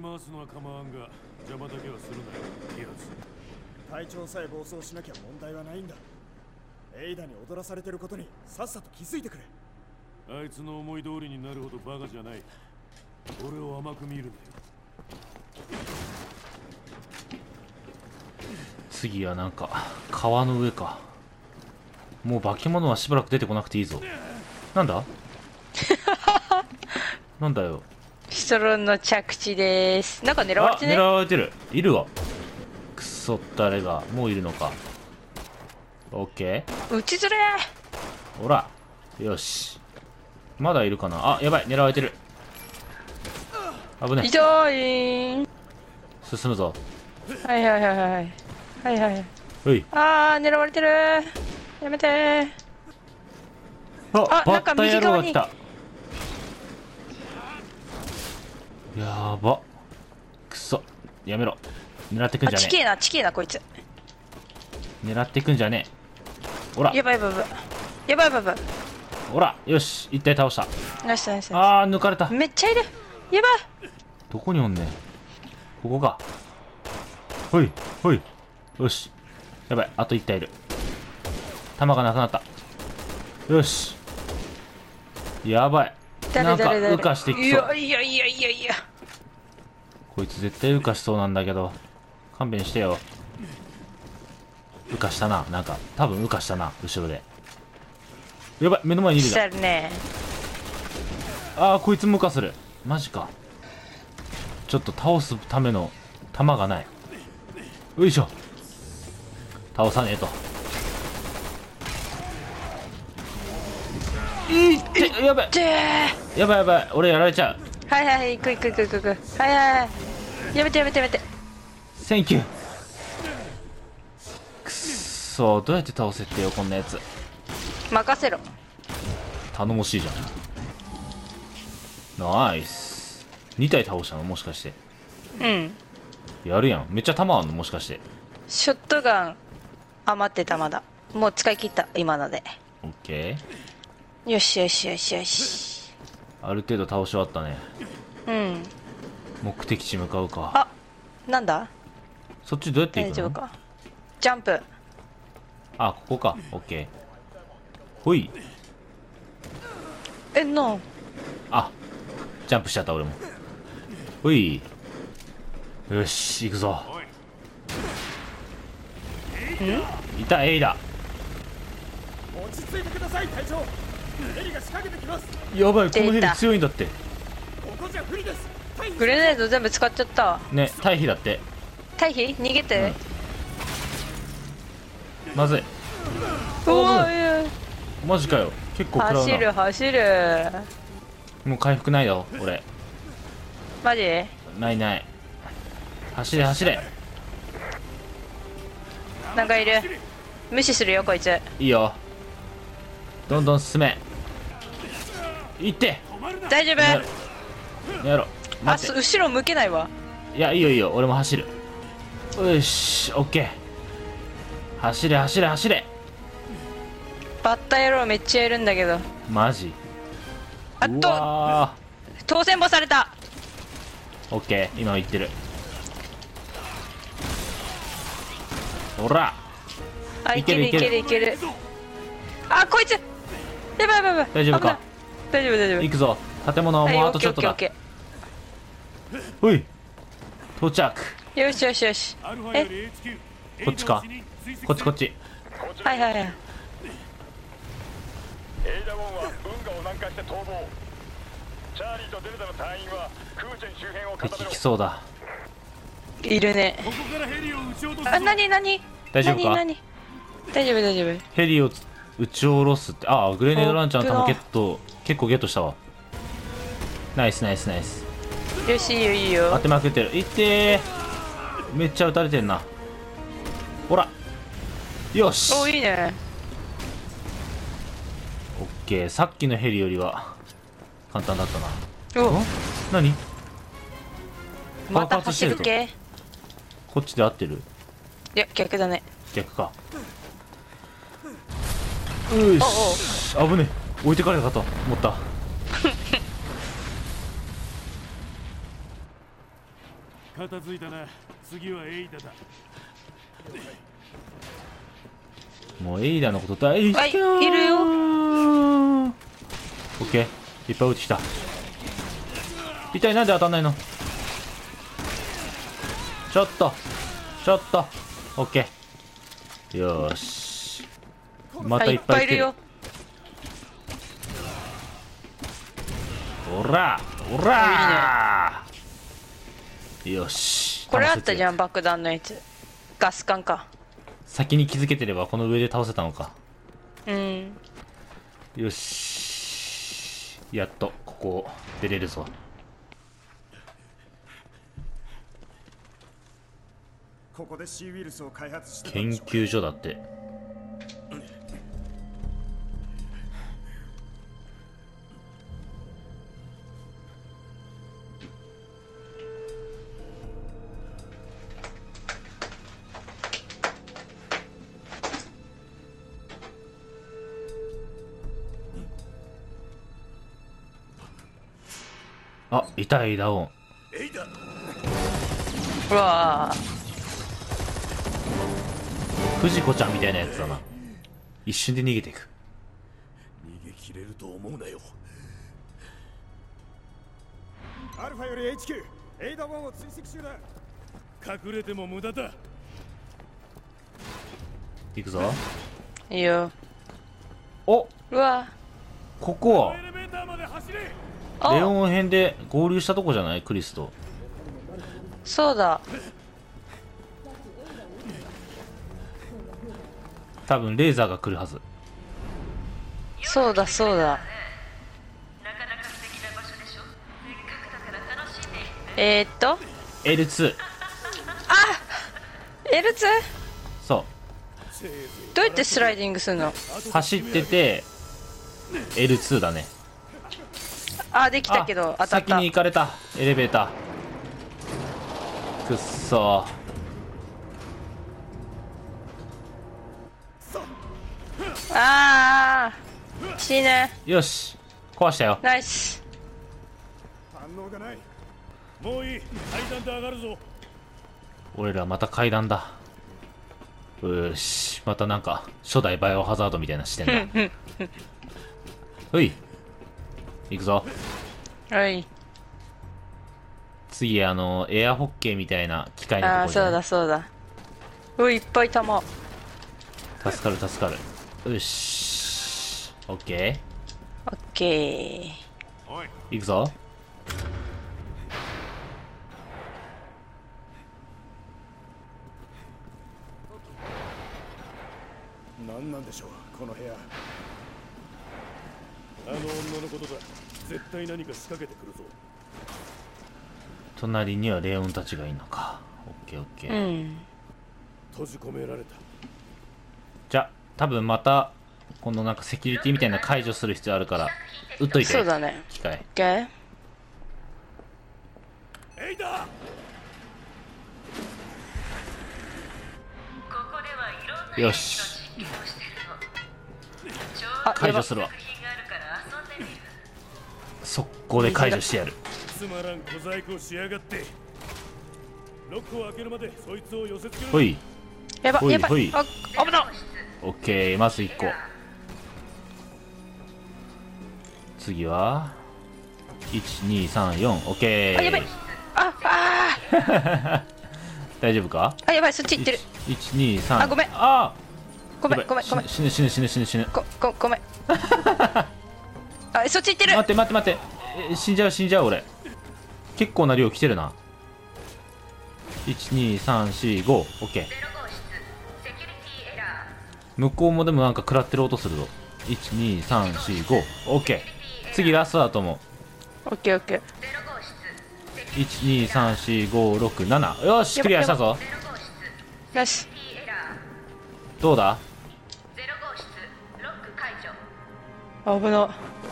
回すのは構わんが邪魔だけはするなよ、やつ。 隊長さえ暴走しなきゃ問題はないんだ。エイダに踊らされてることにさっさと気づいてくれ。 あいつの思い通りになるほどバカじゃない。俺を甘く見るなよ。 次はなんか川の上か。もう化け物はしばらく出てこなくていいぞ。なんだなんだよ。 ピストルの着地です。なんか狙われてね。 狙われてる。いるわ。くそったれがもういるのか。オッケ撃ちずれー。ほら。よし。まだいるかな。あ、やばい。狙われてる。危ねえ。 痛い。 進むぞ。 はいはいはいはいはいはいはい。 ほい。 あー狙われてる。やめてー。 あ、バなんかッタ野郎右側にが来た。やば。くそ。やめろ。狙ってくんじゃねちけえなちけえなこいつ。 え。狙ってくんじゃねえ。ほら。 やばいやばいやばいやばいやばいやばほら。よし。一体倒した。 い。ナイスナイスナイあー、抜かれたス。。めっちゃいる。やばい。 どこにおんねん。ここか。ほい。ほい。よし。やばい。あと一体いる。弾がなくなった。よし。やばい。なんか、羽化してきそう。 いやいやいやいやいや。 こいつ絶対羽化しそうなんだけど。勘弁してよ。羽化したな。なんか、多分羽化したな。後ろで。やばい。目の前にいるしじゃん。 たるね。 あー、こいつも羽化する。マジか。ちょっと倒すための弾がない。よいしょ。倒さねえと。いってやばいでー。 やばいやばい。俺やられちゃう。 はいはい行く行く行く行く行く。はいはいはい。やめてやめてやめて。 センキュー。くっそー、どうやって倒せってよこんなやつ。 任せろ。 頼もしいじゃん。ナイス。2体倒したのもしかして。 うん。 やるやん。めっちゃ弾あんのもしかして。 ショットガン余ってたまだ。もう使い切った今ので。 オッケー。 よしよしよしよし。 ある程度倒し終わったね。 うん。 目的地向かうか。 あ、なんだ。 そっちどうやって行くの？ 大丈夫か。ジャンプ。 あ、ここか。オッケー。ほい。 の。 あ、ジャンプしちゃった俺も。ほい。よし、行くぞ。いた、エイだ。 落ち着いてください隊長。ヘリが仕掛けてきます。 やばい、このヘリ出た強いんだって。 ここじゃ不利です。 グレネード全部使っちゃったわ。 ね、退避だって。 退避逃げて。 まずい。 うわマジかよ。結構食らう走るな。 走る。 もう回復ないよ、俺。 マジ。 ないない。走れ走れ。 なんかいる。無視するよこいつ。 いいよ。どんどん進め。行って。 大丈やろ夫。 やろ。 あ、 待って。 後ろ向けないわ。 いや、いいよいいよ。俺も走る。よし、オッケー。走れ走れ走れ。 バッタ野郎めっちゃいるんだけど。 マジ。うあとわ当選簿された。 ー。オッケー。今行ってる。ほら。 あ、いいけるけるいけるいける。あ、こいつ。やばいやばいやばい。 大丈夫か。 危ない。大丈夫大丈夫。 行くぞ。建物はもうあとちょっとだ。 オッケーほい。到着。 オッケー。よしよしよし。 アルファより HQ。 こっちか。こっちこっち。 はいはいはい。 エイダ・ウォンは運河を南下して逃亡。チャーリーとデルタの隊員はクーチェン周辺を固めろ。 敵来そうだ。 いるね。 ここからヘリを撃ち落とすぞ。 あ、なになに。 大丈夫か。 何大丈夫大丈夫。 ヘリを撃ち下ろすって。ああ、グレネードランチャーの弾ゲット。結構ゲットしたわ。ナイスナイスナイス。 よしいいよいい当よ。 てまくってる。いってー。めっちゃ撃たれてんな。ほら。よし。 お、いいね。 オッケー。さっきのヘリよりは簡単だったな。 お、 ん何また爆発してるぞ。 走る系。 こっちで合ってる？ いや逆だね。 逆か。よし。危ねえ。置いてかれたかと思った。 片付いたな。次はエイダだ。 もうエイダのこと大好きよー。 はいいるよ。 オッケー、いっぱい撃ってきた。一体なんで当たんないの。ちょっとオッケー。よーし、またいっぱい来てる。 いるよ。 おらおらー、よし。 これあったじん。 ゃん、爆弾のやつ。ガス管か。 先に気づけてればこの上で倒せたのか。 うん。 よし、やっとここ出れるぞ。 ここで C ウイルスを開発してたん研でしょう究所だって。あ、いたいダオン。 エイダ。 うわー。 藤子ちゃんみたいなやつだな。一瞬で逃げていく。 逃げ切れると思うなよ。 アルファより HQ エイダ1を追跡中だ。 隠れても無駄だ。 行くぞ。 いいよ。 お、 うわここはエレベーターまで走れ。 ー。あ、 レオン編で合流したとこじゃない？クリスと。 そうだ。 多分レーザーが来るはず。 そうだそうだ。 L2。 L2？ そどうやってスライディングするの？ う、走ってて L2 だね。 あ、できたけど当たった先に。行かれた。エレベーターくっそあー、死ぬ。 ー。よし、壊したよ。 ナイス。 反応がない。 もういい。階段で上がるぞ。 俺らまた階段だ。よし、またなんか初代バイオハザードみたいな視点だ。ほい、行くぞ。 はい。 次エアホッケーみたいな機械のところあー、そうだそうだ。ういっぱい弾。 助かる助かる。よし、オッケオッケおい。 ー、行くぞ。 何なんでしょうこの部屋。 あの女のことだ。絶対何か仕掛けてくるぞ。 隣にはレオンたちがいるのか。オッケーオッケー。 ー。 うん。 閉じ込められた。 じゃ、多分またこのなんかセキュリティみたいな解除する必要あるから撃っといて。 そうだね。 機械。 オッケー。 エイダ。 よし、 あ、 解除するわ。速攻で解除してやる。 つまらん小細工をしやがって。ロックを開けるまでそいつを寄せつける。 ほい、 やばやばほいほい。 あ、危ない。 オッケー、まず1個。次は1234。オッケあ、やばいー。大丈夫か？ あ、やばい、そっち行ってる。 123。 あ、ごめんあごめんやばい、 ごめんごめん。 死ぬ死ぬ死ぬ死ぬ死ぬ。 ごめん。あ、そっち行ってる。 待って待って待って。死んじゃう死んじゃう俺。結構な量来てるな。12345。オッケー。向こうもでもなんか食らってる音するぞ。12345。オッケー。次ラストだと思う。 オッケーオッケー。 1234567。よし、クリアしたぞ。 よし。 どうだ？ 危な。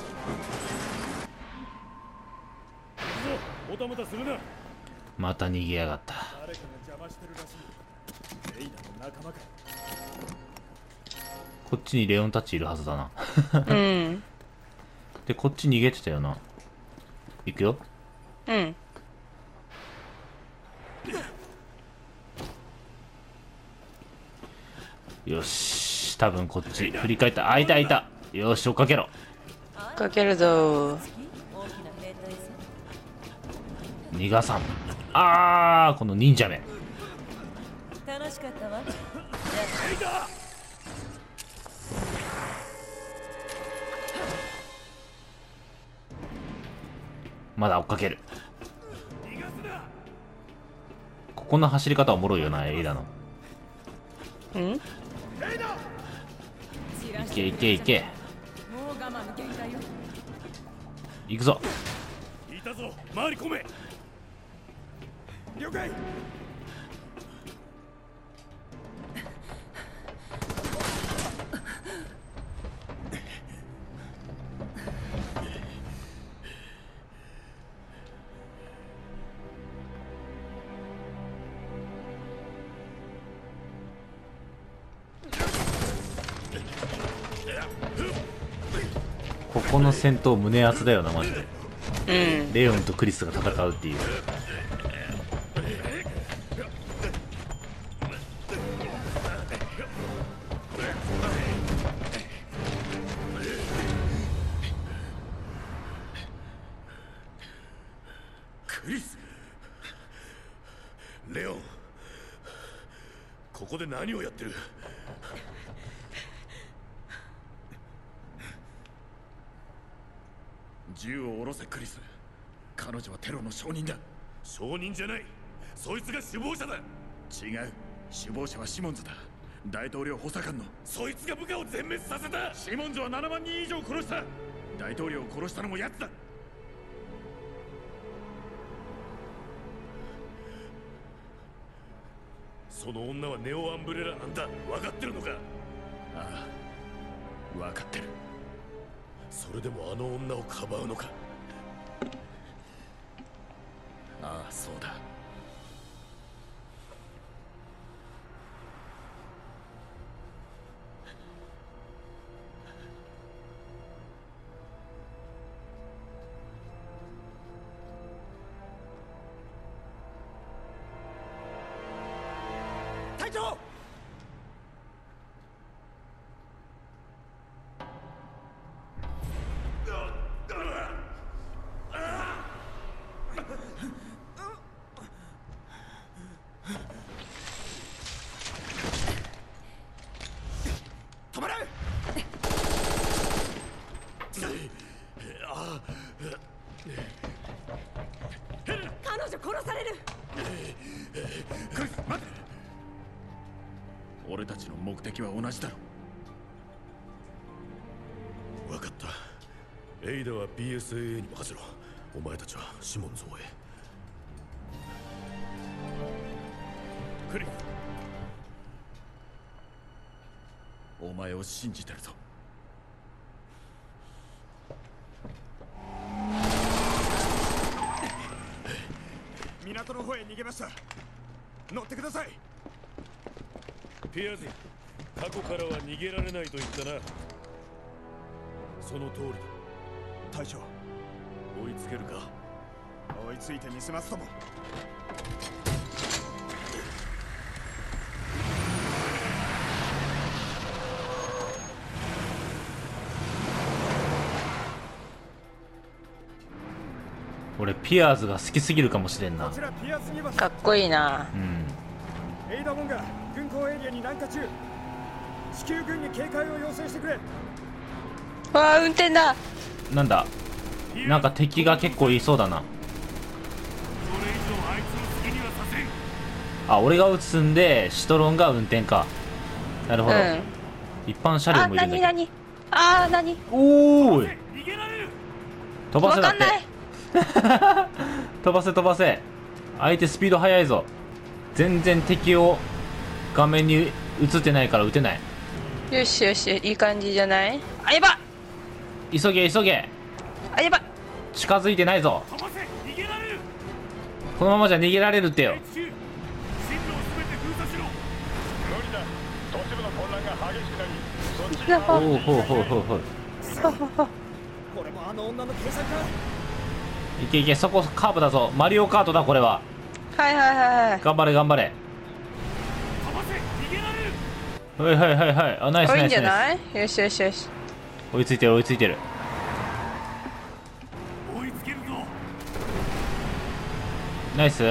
おたまたするな。 また逃げやがった。 誰かが邪魔してるらしい。エイダの仲間か。 こっちにレオンたちいるはずだな。 うん。 で、こっち逃げてたよな。行くよ。 うん。 よし、多分こっち振り返った。あ、いたいた。よし、追っかけろ。 かけるぞ。 逃がさん。あー、この忍者め。 楽しかったわ。 まだ追っかける。ここの走り方おもろいよな、エイダの。 ん？ いけいけいけ。 もう我慢の限界よ。 行くぞ。 いたぞ、回り込め。 了解。 ここの戦闘胸熱だよな、マジで。 うん。 レオンとクリスが戦うっていう。 クリス、レオン、ここで何をやってる？ 銃を下ろせクリス。彼女はテロの証人だ。 証人じゃない、そいつが首謀者だ。 違う、首謀者はシモンズだ。大統領補佐官の。 そいつが部下を全滅させた。 シモンズは7万人以上殺した。大統領を殺したのも奴だ。 その女はネオアンブレラなんだ。分かってるのか？ ああ、分かってる。 それでもあの女をかばうのか？ ああ、そうだ。 隊長。 止まれ。 彼女殺される。 クリス、待て。俺たちの目的は同じだろ。 分かった。エイダは PSAA に任せろ。お前たちはシモンズを追え。クリス、 お前を信じてるぞ。 港の方へ逃げました。乗ってください。 ピアーズ、過去からは逃げられないと言ったな。その通りだ。 隊長、 追いつけるか？ 追いついてみせますとも。 俺ピアーズが好きすぎるかもしれんな。 こちらピアーズ2番。 かっこいいな。 うん。 エイダモンが軍港エリアに南下中。地球軍に警戒を要請してくれ。 わあ、運転だ。 なんだ、なんか敵が結構いそうだな。 それ以上あいつの好きにはさせん。 あ、俺が撃つんでシトロンが運転か。なるほど。 うん。 一般車両あ、 もいるんだけど。 なになに。あー、なに。 おーい、 逃げられる。 飛ばせだって。 わかんない。 飛ばせ飛ばせ。相手スピード速いぞ。全然敵を画面に映ってないから撃てない。 よしよし、いい感じじゃない？あ、やば。 急げ急げ。 あ、やば。 近づいてないぞ。 飛ばせ、逃げられる。 このままじゃ逃げられるってよ。 HQ、進路を全て封鎖しろ。 無理だ。都市部の混乱が激しくなり、そっちにやば。 おうほうほうほうほう。 これもあの女の計算か。 いけいけ、そこカーブだぞ。マリオカートだこれは。 はいはいはいはい。 頑張れ頑張れ。 飛ばせ、逃げられる。 はいはいはいはい。あ、ナイスおいいんじゃナイスナイないよしよしよし。 ス。追いついてる追いついてる。 追いつけるぞ。 ナイス。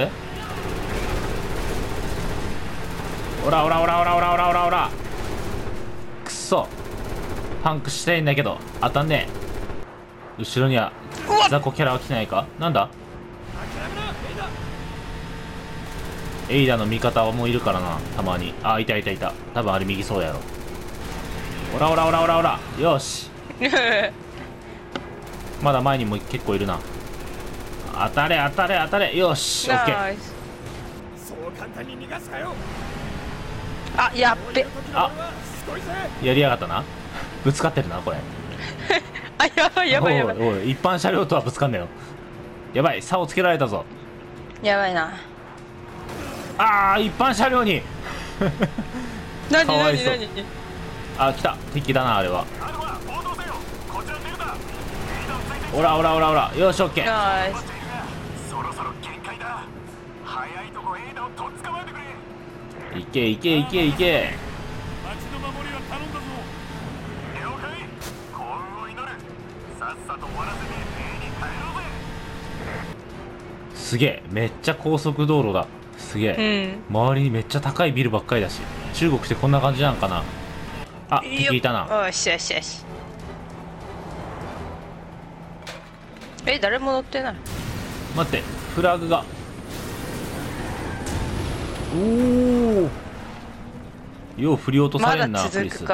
オラオラオラオラオラオラオラオラ。くっそ。パンクしたいんだけど当たんねえ。後ろには雑魚キャラは来てないか。なんだ。エイダの味方もいるからな、たまに。あ、いたいたいた。多分あれ右そうやろ。オラオラオラオラオラ。よし。まだ前にも結構いるな。当たれ当たれ当たれ。よし、オッケー。 ナイス。 そう簡単に逃がすかよ。 あ、やっべ。 あ、 すごいぜ。 やりやがったな。ぶつかってるなこれ。 あ、やばいやばいやばい。 おいおい、一般車両とはぶつかんねよ。やばい、差をつけられたぞ。 やばいな。 あー、一般車両に。 何かわいそう何何。 あ、来た。敵だなあれは。 カルマ応答せよ。こちら出るな。リーダーついてオラオラオラオラ。よし、オッケー。 ナイス。 しているがそろそろ限界だ。早いとこエイダをとっ捕まえてくれ。 いけいけいけいけ。 町の守りは頼んだぞ。 了解。幸運を祈る。さっさと終わらせて家に帰ろうぜ。 すげえ、めっちゃ高速道路だ。すげうえ、 ん。 周りにめっちゃ高いビルばっかりだし。中国ってこんな感じなんかな。あ、敵いたな。 よしよしよし。え、誰も乗ってない。 待って、フラグが。おお、よう振り落とさまれんな。 だクリス。 続くか。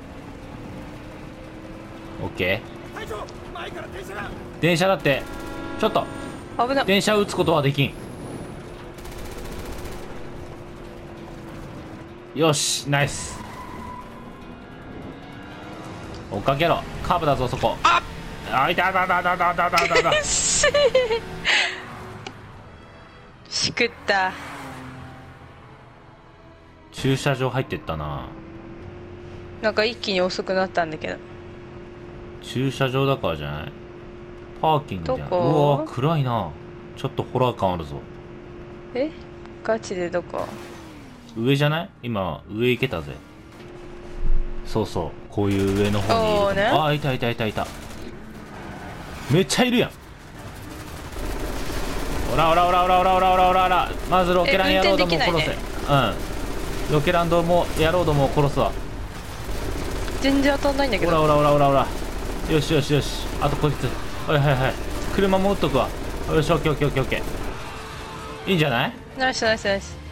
オッケ隊長、前から電車が。 ー。電車だって。ちょっと危ない。 電車を撃つことはできん。よし、ナイス。追っかけろ。カーブだぞそこ。あ、いただだだだだだだだ。 しくった。 駐車場入ってったな。 なんか一気に遅くなったんだけど。 駐車場だからじゃない。パーキングじゃん。 どこうわ、暗いな。ちょっとホラー感あるぞ。 え、ガチでどこ？ 上じゃない？今上行けたぜ。そうそう、こういう上の方にいるとおーねあ、いたいたいたいた。めっちゃいるやん。オラオラオラオラオラオラオラオラオラ。まずロケラン野郎どもを殺せ。 運転でうん、ロケランども野郎どもを殺すわ。 全然当たんないんだけど。 オラオラオラオラオラ。よしよしよし、あとこいつ。はいはいはい、車も撃っとくわ。よし、オッケーオッケーオッケーオッケー。いいんじゃない？ ナイスナイスナイス。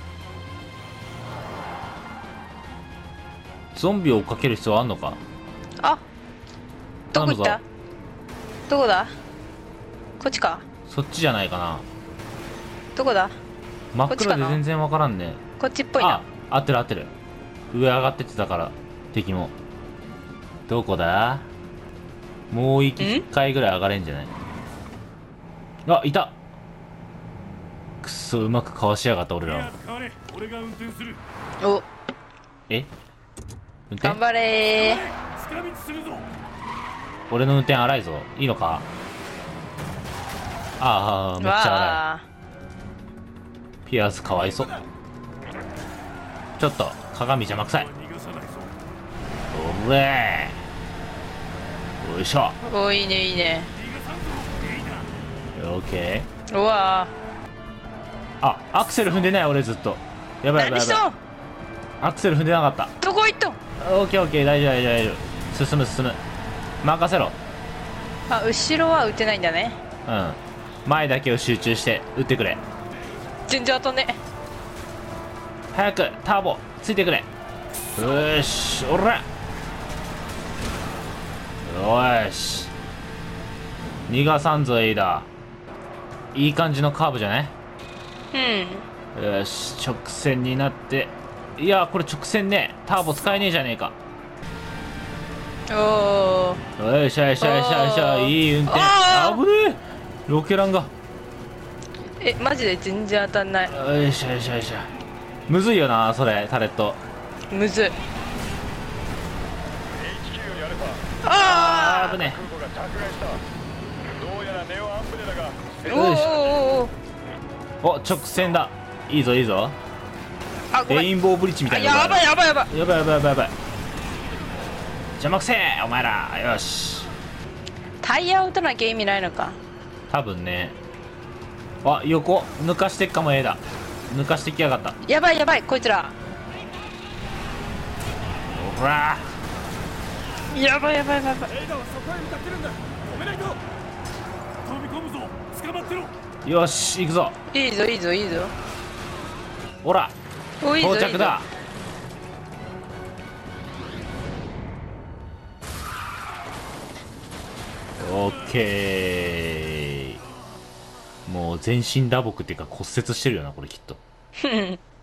ゾンビを追っかける必要あんのか？ あ、どこ行った頼むぞ。 どこだ？こっちか？ そっちじゃないかな。 どこだ？ 真っこっちかな暗で全然わからんね。 こっちっぽいな。 あ、合ってる合ってる。上上がってってたから、敵も。どこだ？もう一回ぐらい上がれんじゃない？あ、いた。くっそ、うまくかわしやがった俺いらは。 や使われ。俺が運転する。 お、 え？運転？ 頑張れ近道するぞ。 俺の運転荒いぞ。いいのか？ああ、 ー。 めっちゃ荒い。 わあ。 ピアスかわいそう。ちょっと鏡邪魔くさい。 逃がさないぞ。 おれー。よいしょ。 お、いいねいいね。 逃がさんぞ。エイダ。 オッケー。 うわあ、アクセル踏んでない俺ずっと。やばいやばいやばい。 何しとん？ アクセル踏んでなかった。 どこ行っとん？ オッケーオッケー、大丈夫大丈夫大丈夫。進む進む。任せろ。 あ、後ろは撃てないんだね。 うん。前だけを集中して撃ってくれ。 全然当たんね。 早くターボついてくれ。よーし、おら。よーし。逃がさんぞエイダ。いい感じのカーブじゃない？ うん。 よし、直線になって。いや、これ直線ね。ターボ使えねえじゃねえか。 おー。 よいしょよいしょよいしょよいしょ。いい運転。 あー危ねえ。ロケランが。 え、マジで全然当たんない。 よいしょよいしょよいしょ。むずいよなそれ、タレット。 むずい。 HQ よりアルファあ危ね空母が着岸した。どうやらネオアンブレラがー。おーおーおーおー。 お、直線だ。いいぞいいぞ。 あ、ごめん。 レインボーブリッジみたあ、 いなのがある。 やばいやばいやばい。 やばいやばいやばいやばい。邪魔くせえお前ら。よし。 タイヤを打たなきゃ意味ないのか。 多分ね。あ、横抜かしてっかも。だ抜かしてきやがった。 やばいやばい、こいつら。 ほらやばいやばいやばいやばい。 エイダはそこへ向かってるんだ。止めないと。 飛び込むぞ。捕まってろ。 よし行くぞ。 いいぞいいぞいいぞ。 ほらおいいぞ到着だ。オッケー。もう全身打撲っていうか骨折してるよなこれきっと。 いいぞ。